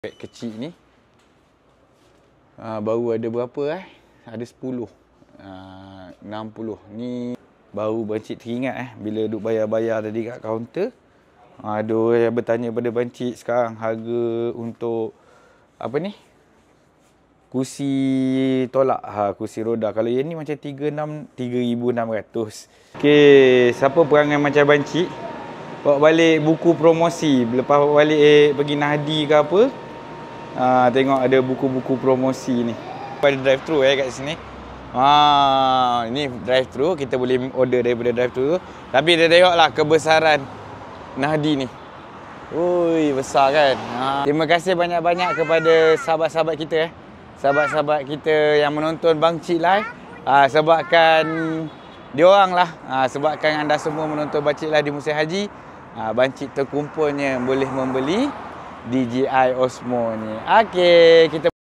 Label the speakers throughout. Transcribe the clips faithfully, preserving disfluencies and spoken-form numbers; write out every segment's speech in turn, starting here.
Speaker 1: Beg kecil ni uh, baru ada berapa eh? Ada sepuluh. Uh, enam puluh. Ni baru Bancik teringat eh bila duk bayar-bayar tadi kat kaunter. Uh, ada orang yang bertanya pada Bancik sekarang harga untuk apa ni? Kursi tolak, ha, kursi roda. Kalau yang ni macam tiga ribu enam ratus. Okey, siapa perangai macam Bancik? Bawa balik buku promosi. Lepas bawa balik eh, pergi Nahdi ke apa? Ha, tengok ada buku-buku promosi ni. Ada drive-thru eh kat sini. Ha, ini drive-thru, kita boleh order daripada drive-thru. Tapi dia tengoklah kebesaran Nahdi ni. Ui, besar kan? Ha. Terima kasih banyak-banyak kepada sahabat-sahabat kita eh. Sahabat-sahabat kita yang menonton Bancik Live. Ha, sebabkan diorang lah, ha, sebabkan anda semua menonton Bancik Live di musim haji, ha, Bancik terkumpulnya boleh membeli D J I Osmo ni. Okey, kita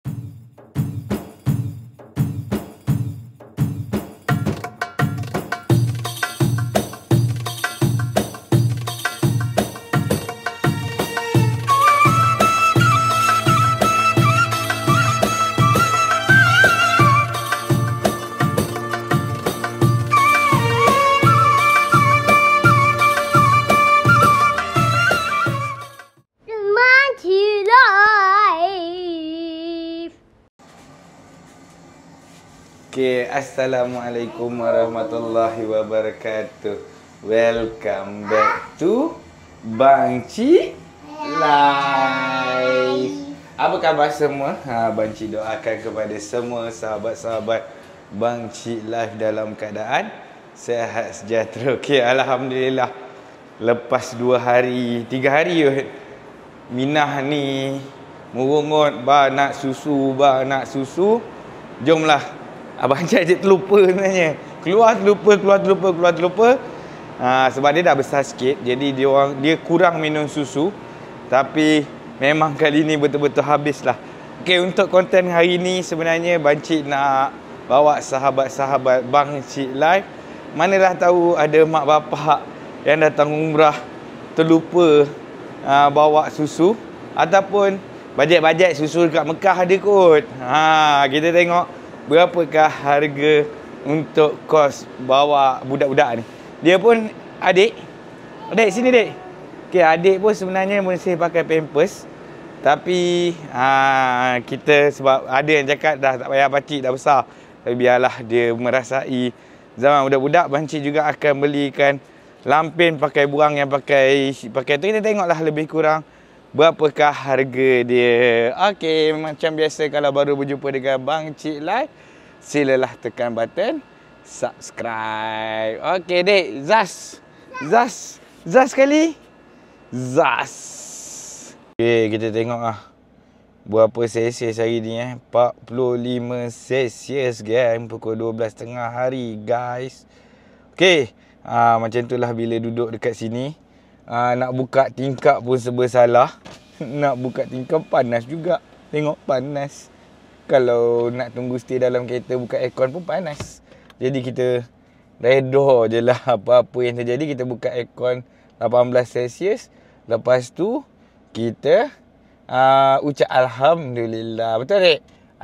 Speaker 1: Okay, Assalamualaikum warahmatullahi wabarakatuh. Welcome back to Bancik Live. Apa khabar semua? Ha, Bancik doakan kepada semua sahabat-sahabat Bancik Live dalam keadaan sehat sejahtera. Okay, Alhamdulillah. Lepas dua hari, tiga hari je, Minah ni merungut, bah nak susu, bah nak susu. Jomlah. Abang Cik je terlupa sebenarnya. Keluar terlupa, keluar terlupa, keluar terlupa. Ha, sebab dia dah besar sikit. Jadi dia orang dia kurang minum susu. Tapi memang kali ni betul-betul habislah. Okey, untuk konten hari ni sebenarnya Bancik nak bawa sahabat-sahabat Bancik Live. Manalah tahu ada mak bapak yang datang umrah terlupa uh, bawa susu. Ataupun bajet-bajet susu dekat Mekah ada kot. Ha, kita tengok berapakah harga untuk kos bawa budak-budak ni. Dia pun adik. Adik sini dek. Okey, adik pun sebenarnya mesti pakai pampers. Tapi aa, kita sebab ada yang cakap dah tak payah pakcik dah besar. Tapi biarlah dia merasai zaman budak-budak. Bancik juga akan belikan lampin pakai burang yang pakai pakai tu. Kita tengoklah lebih kurang berapakah harga dia. Okey, macam biasa kalau baru berjumpa dengan Bancik Live, silalah tekan button subscribe. Okey, dek. Zas. Zas. Zas sekali. Zas. Okey, kita tengok ah. Berapa Celsius hari ni eh? empat puluh lima Celsius guys. Pukul dua belas tiga puluh hari guys. Okey. Ah, macam itulah bila duduk dekat sini. Uh, nak buka tingkap pun serba salah. Nak buka tingkap panas juga. Tengok panas. Kalau nak tunggu stay dalam kereta buka aircon pun panas. Jadi kita reda je lah apa-apa yang terjadi. Kita buka aircon lapan belas Celsius. Lepas tu kita uh, ucap Alhamdulillah. Betul tak?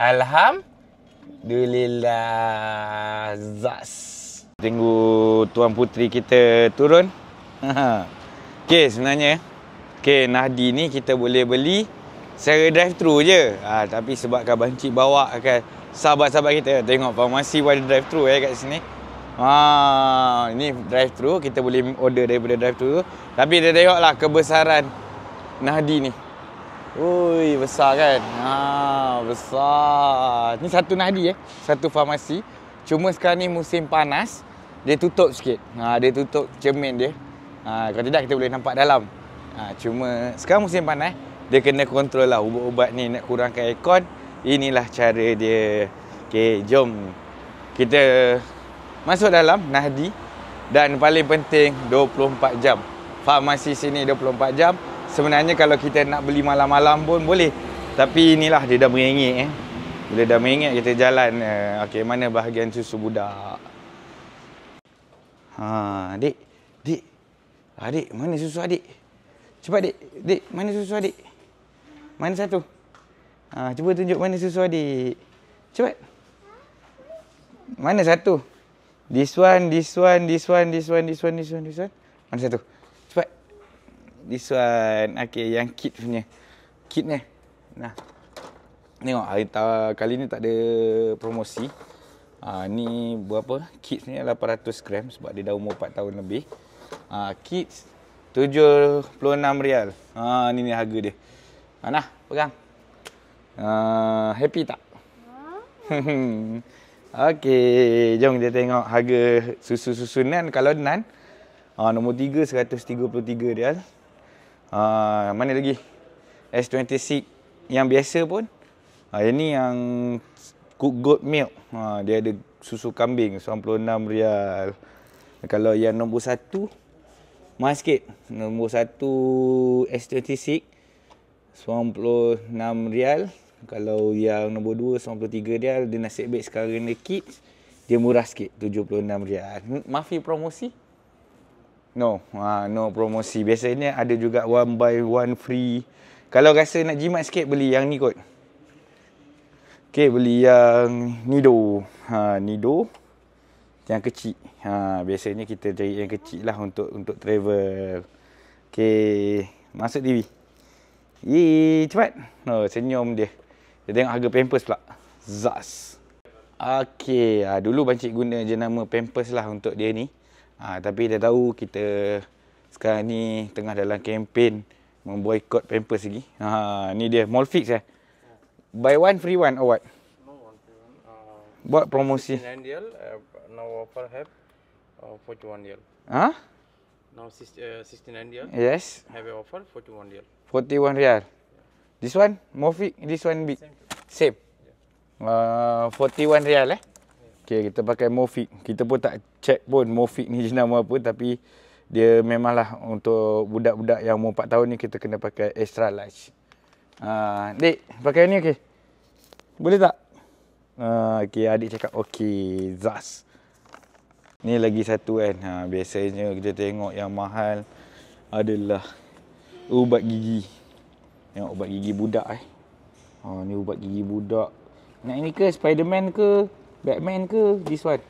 Speaker 1: Alhamdulillah. Zas. Tunggu Tuan Puteri kita turun. Okey, sebenarnya okey, Nahdi ni kita boleh beli secara drive-thru je. Ha, tapi sebabkan Bancik bawa kan sahabat-sahabat kita. Tengok farmasi pun ada drive-thru eh kat sini. Ha, ini drive-thru, kita boleh order daripada drive-thru. Tapi dia tengoklah kebesaran Nahdi ni. Ui, besar kan? Ha, besar. Ni satu Nahdi eh, satu farmasi. Cuma sekarang ni musim panas, dia tutup sikit. Ha, dia tutup cermin dia. Ha, kalau tidak kita boleh nampak dalam. Ha, cuma sekarang musim panas, dia kena kontrol lah ubat-ubat ni nak kurangkan aircon. Inilah cara dia. Okey, jom kita masuk dalam Nahdi. Dan paling penting dua puluh empat jam. Farmasi sini dua puluh empat jam. Sebenarnya kalau kita nak beli malam-malam pun boleh. Tapi inilah dia dah merengek eh. Bila dah merengek kita jalan. Okey, mana bahagian susu budak? Ha, Dik. Dik. Adik, mana susu adik? Cepat, Dik. Dik, mana susu adik? Mana satu? Ha, cuba tunjuk mana susu adik. Cepat. Mana satu? This one, this one, this one, this one, this one, this one, this one. Mana satu? Cepat. This one. Okey, yang kit punya. Kit ni. Nah. Tengok, hari ta- kali ni tak ada promosi. Ha, ni berapa? Kit ni lapan ratus gram sebab dia dah umur empat tahun lebih. Ha, kit tujuh puluh enam rial. Ha, ni ni harga dia. Ha, nah, pegang. Ha, happy tak? Okey, jom kita tengok harga susu-susunan. Kalau Nan, ha, nombor tiga seratus tiga puluh tiga rial. Ha, mana lagi? S dua puluh enam yang biasa pun. Ha, ini yang cook goat milk. Ha, dia ada susu kambing sembilan puluh enam rial. Kalau yang nombor satu, mahal sikit. Nombor satu S dua puluh enam sembilan puluh enam rial. Kalau yang nombor dua sembilan puluh tiga rial. Dia nasib baik sekarang ni kids, dia murah sikit tujuh puluh enam rial. Mafi promosi? No, ha, no promosi. Biasanya ada juga one buy one free. Kalau rasa nak jimat sikit, beli yang ni kot. Okey, beli yang Nido. Ha, Nido yang kecil. Ha, biasanya kita cari yang kecil lah untuk untuk travel. Okey, masuk T V. Yee, cepat. Oh, senyum dia. Kita tengok harga Pampers pula. Zas. Okey, ha, dulu Bancik guna jenama Pampers lah untuk dia ni. Ha, tapi dah tahu kita sekarang ni tengah dalam kempen memboikot Pampers lagi. Ha, ni dia Molfix eh. Buy one free one or what?
Speaker 2: No one free one. Uh,
Speaker 1: Buat promosi.
Speaker 2: sixty-nine rial. Uh, now offer have uh, forty-one rial.
Speaker 1: Ha?
Speaker 2: Now uh, sixty-nine rial.
Speaker 1: Yes.
Speaker 2: Have a offer forty-one rial.
Speaker 1: forty-one rial. This one Molfix, this one big.
Speaker 2: Same.
Speaker 1: Same. Uh, forty-one rial eh. Okay, kita pakai Molfix. Kita pun tak check pun Molfix ni jenama apa, tapi dia memanglah untuk budak-budak yang umur empat tahun ni kita kena pakai extra large. Uh, Dek, pakai ni okey? Boleh tak? Uh, okey, adik cakap okey, zas. Ni lagi satu kan. Ha, biasanya kita tengok yang mahal adalah ubat gigi. Tengok ubat gigi budak eh. Ha, ni ubat gigi budak. Nak ini ke Spiderman ke Batman ke? This one.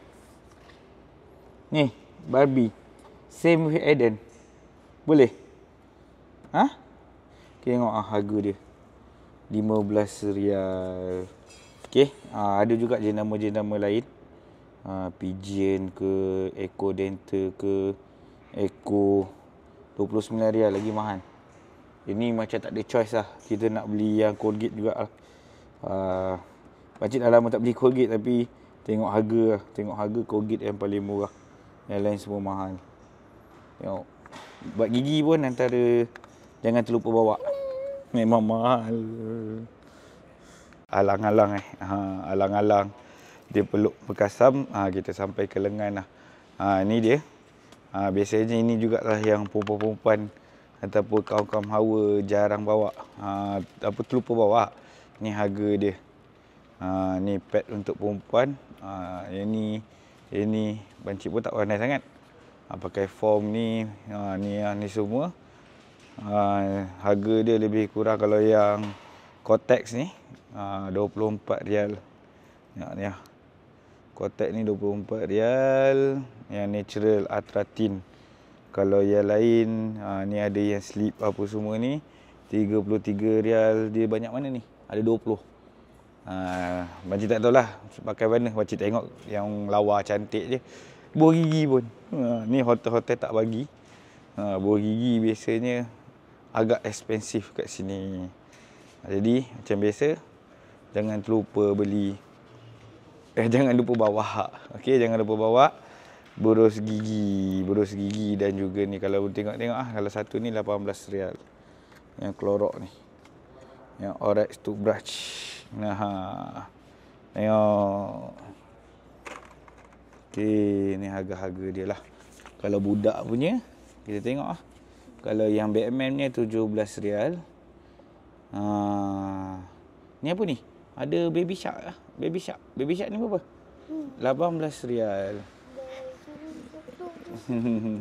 Speaker 1: Ni, Barbie. Same with Eden. Boleh? Ha? Okay, tengok ah, harga dia. lima belas rial. Okey, ha, ada juga jenama-jenama lain. Ha, Pigeon ke, Eco Dental ke, Eco dua puluh sembilan rial, lagi mahal. Ini macam tak ada choice lah. Kita nak beli yang Colgate juga lah. Ha, Pakcik dah lama tak beli Colgate, tapi tengok harga lah. Tengok harga Colgate yang paling murah. Yang lain semua mahal. Tengok. Buat gigi pun antara jangan terlupa bawa. Memang mahal. Alang-alang eh. Ha, alang-alang. Dia peluk Bekasam. Ha, kita sampai ke lengan lah. Ha, ni dia. Ha, biasanya ini juga lah yang perempuan-perempuan ataupun kaum-kaum hawa jarang bawa. Ha, apa terlupa bawa. Ni harga dia. Ha, ni pad untuk perempuan. Ha, yang ni, yang ni Bancik pun tak pandai sangat. Ha, pakai foam ni. Ha, ni, ni semua. Ha, harga dia lebih kurang kalau yang Cortex ni ha, dua puluh empat rial. Ya, ni lah. Cortex ni dua puluh empat rial. Yang natural Atratin. Kalau yang lain ha, ni ada yang slip apa semua ni tiga puluh tiga rial. Dia banyak mana ni? Ada dua puluh. Ha, Bancik tak tahulah pakai mana. Bancik tengok yang lawa cantik je. Buah gigi pun. Ha, ni hotel-hotel tak bagi. Ha, buah gigi biasanya agak expensive kat sini. Jadi macam biasa, jangan terlupa beli. Eh jangan lupa bawa. Okey, jangan lupa bawa berus gigi, berus gigi dan juga ni kalau tengok-tengok ah, kalau satu ni lapan belas rial. Yang Clorox ni. Yang Orex toothbrush. Nah. Ha. Tengok. Okey, ni harga-harga dia lah. Kalau budak punya, kita tengok ah. Kalau yang Batman ni tujuh belas rial. Ha, ni apa ni? Ada Baby Shark lah. Baby Shark. Baby Shark ni berapa? Hmm. lapan belas rial.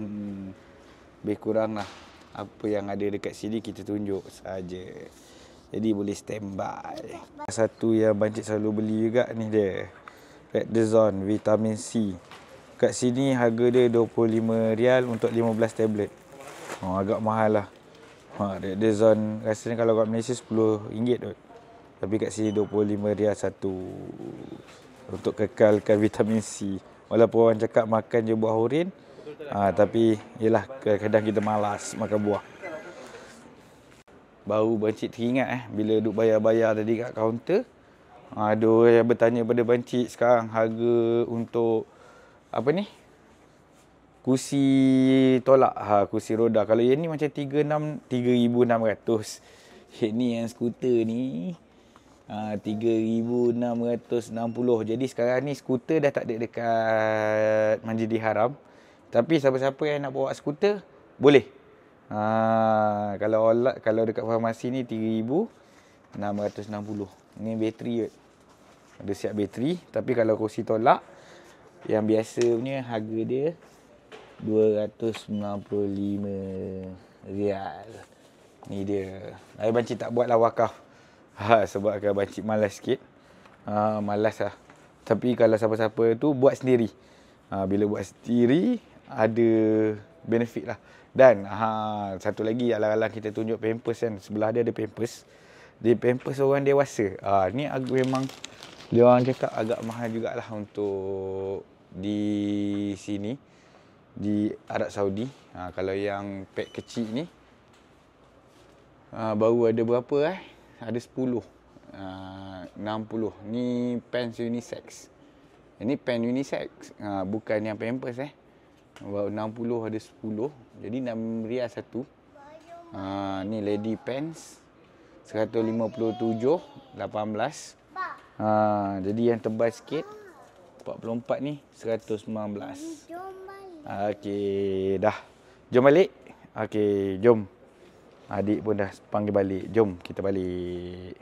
Speaker 1: Lebih kurang lah. Apa yang ada dekat sini kita tunjuk saja. Jadi boleh standby. Satu yang bancik selalu beli juga ni dia. Redoxon Vitamin C. Kat sini harga dia dua puluh lima rial untuk lima belas tablet. Oh, agak mahal lah. Ha, Redoxon rasanya kalau kat Malaysia sepuluh ringgit tu. Tapi kat sini dua puluh lima rial satu. Untuk kekalkan vitamin C. Walaupun orang cakap makan je buah hurin. Ha, tapi yelah kadang-kadang kita malas makan buah. Baru bancik teringat eh bila duk bayar-bayar tadi kat kaunter. Ha, ada orang yang bertanya pada bancik sekarang harga untuk apa ni? Kursi tolak. Ha, kursi roda. Kalau yang ni macam tiga ribu enam ratus. Yang ni yang skuter ni ha, tiga ribu enam ratus enam puluh. Jadi sekarang ni skuter dah tak ada dekat Masjidil Haram. Tapi siapa-siapa yang nak bawa skuter boleh. Ha, kalau olat, kalau dekat farmasi ni tiga ribu enam ratus enam puluh. Ni bateri kot. Ada siap bateri. Tapi kalau kursi tolak yang biasa punya harga dia dua ratus sembilan puluh lima rial. Ni dia. Saya bancik tak buatlah wakaf. Ha, sebab kan bancik malas sikit. Ha, malas lah. Tapi kalau siapa-siapa tu buat sendiri. Ha, bila buat sendiri ada benefit lah. Dan ha, satu lagi alang-alang kita tunjuk Pampers kan. Sebelah dia ada Pampers. Dia Pampers orang dewasa. Ha, ni memang dia orang cakap agak mahal jugalah untuk di sini. Di Arab Saudi. Ha, kalau yang pack kecil ni. Ha, baru ada berapa eh? Ada sepuluh. Ha, enam puluh. Ni pants unisex. Ini pants unisex. Ha, bukan yang Pampers eh. Baru enam puluh ada sepuluh. Jadi enam rial satu. Ha, ni lady pants. seratus lima puluh tujuh. lapan belas. Ha, jadi yang tebal sikit. empat puluh empat ni. seratus sembilan belas. Okey. Dah. Jom balik. Okey. Jom. Adik pun dah panggil balik. Jom kita balik.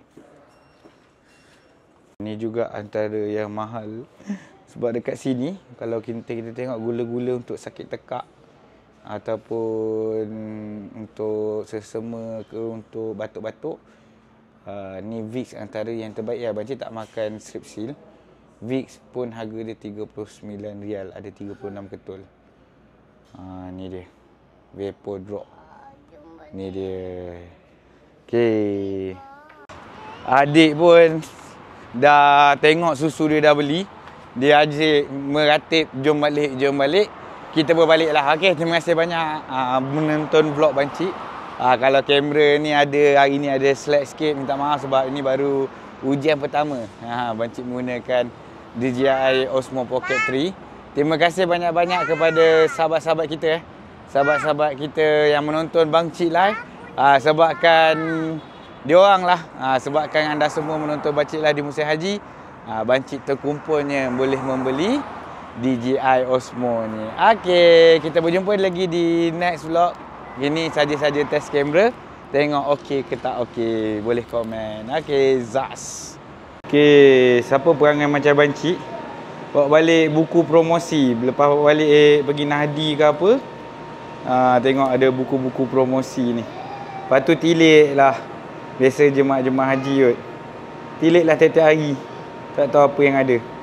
Speaker 1: Ni juga antara yang mahal. Sebab dekat sini, kalau kita, kita tengok gula-gula untuk sakit tekak ataupun untuk sesama ke untuk batuk-batuk, uh, ni Vicks antara yang terbaik ya. Bancik tak makan Strepsil. Vicks pun harga dia tiga puluh sembilan rial, ada tiga puluh enam ketul. Ha, ni dia. Vapor Drop. Ni dia. Okey. Adik pun dah tengok susu dia dah beli. Dia asyik meratip, jom balik, jom balik. Kita pun balik lah. Okey, terima kasih banyak uh, menonton vlog bancik. Uh, kalau kamera ni ada, hari ni ada slack sikit, minta maaf sebab ini baru ujian pertama. Uh, bancik menggunakan D J I Osmo Pocket tiga. Terima kasih banyak-banyak kepada sahabat-sahabat kita. Eh. Sahabat-sahabat kita yang menonton Bancik Live. Uh, sebabkan diorang lah, uh, sebabkan anda semua menonton Bancik Live di musim haji. Ha, bancik terkumpulnya boleh membeli D J I Osmo ni. Okey, kita berjumpa lagi di next vlog. Ini saja-saja test kamera. Tengok okey ke tak okey. Boleh komen. Okey, zas. Okey, siapa perangai macam bancik? Bawa balik buku promosi. Lepas bawa balik eh, pergi Nahdi ke apa. Ha, tengok ada buku-buku promosi ni. Lepas tu tilik lah. Biasa jemaah-jemaah haji kot. Tilik lah tiap-tiap hari. Tak tahu apa yang ada.